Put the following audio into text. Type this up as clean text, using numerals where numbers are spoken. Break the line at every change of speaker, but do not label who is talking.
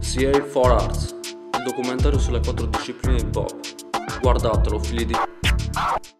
CA for Arts, il documentario sulle 4 discipline hip hop. Guardatelo, figli di...